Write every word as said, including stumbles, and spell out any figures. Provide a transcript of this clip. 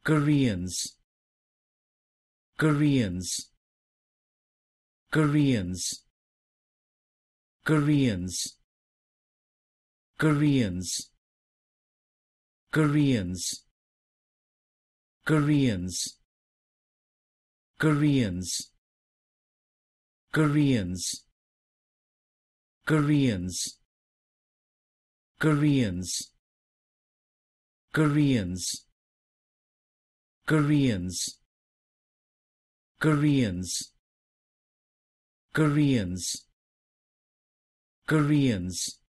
Koreans, Koreans, Koreans, Koreans, Koreans, Koreans, Koreans, Koreans, Koreans, Koreans, Koreans, Koreans, Koreans, Koreans, Koreans, Koreans,